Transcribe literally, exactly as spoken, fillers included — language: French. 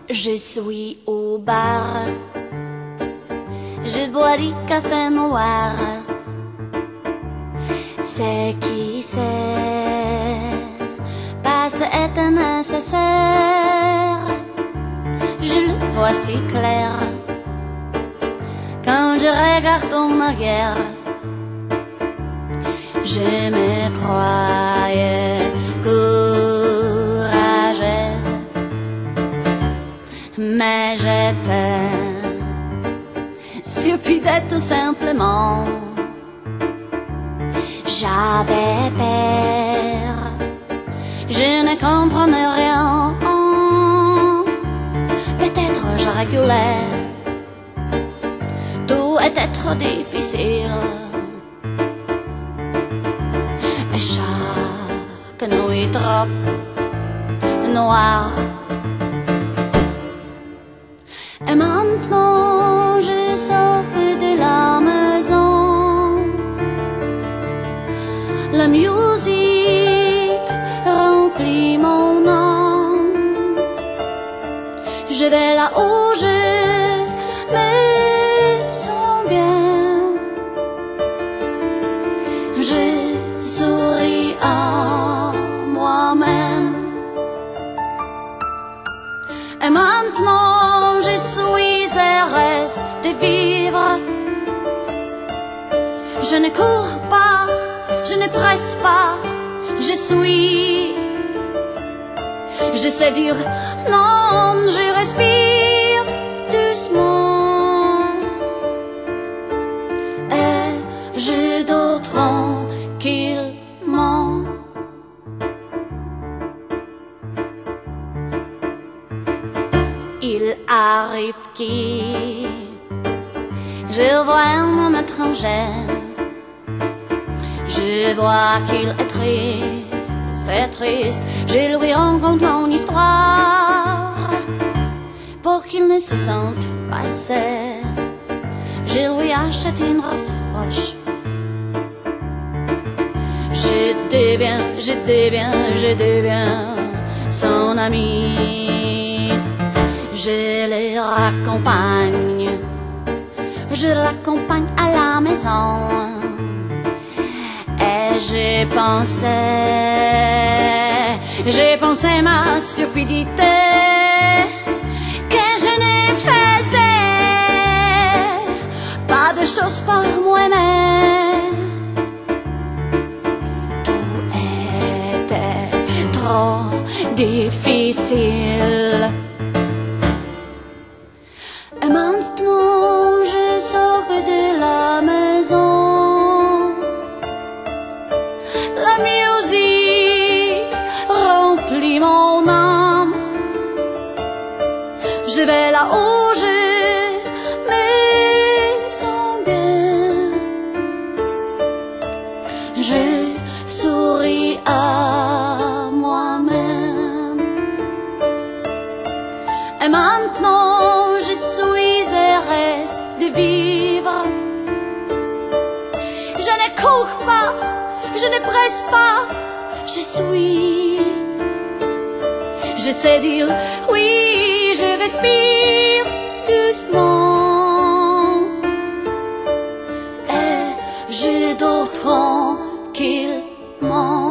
Je suis au bar, je bois du café noir. C'est qui c'est, passe est nécessaire. Je le vois si clair quand je regarde en arrière. Je me croyais courageuse, mais j'étais stupide tout simplement. J'avais peur, je ne comprenais rien. Peut-être je reculais, tout était trop difficile. Et chaque nuit trop noire. Et maintenant je sors de la maison. La musique remplit mon âme. Je vais là où je me sens bien. Je souris à moi-même. Et maintenant je suis heureuse de vivre. Je ne cours pas, je ne presse pas, je suis. Je sais dire non, je respire doucement. Et je dors tranquillement. Il arrive qui, je vois un homme étranger. Je vois qu'il est triste, très triste. Je lui raconte mon histoire pour qu'il ne se sente pas seul. Je lui achète une rose roche. Je deviens, je deviens, je deviens son ami. Je le raccompagne, je l'accompagne à la maison. Et j'ai pensé, j'ai pensé ma stupidité, que je ne faisais pas de choses pour moi-même. Tout était trop difficile. Et maintenant je sors de la maison. La musique remplit mon âme. Je vais là où je me sens bien. Je souris à moi-même. Et maintenant je suis heureuse de vivre. Je ne cours pas, je ne presse pas, je suis. Je sais dire oui, je respire doucement. Et je dors tranquillement.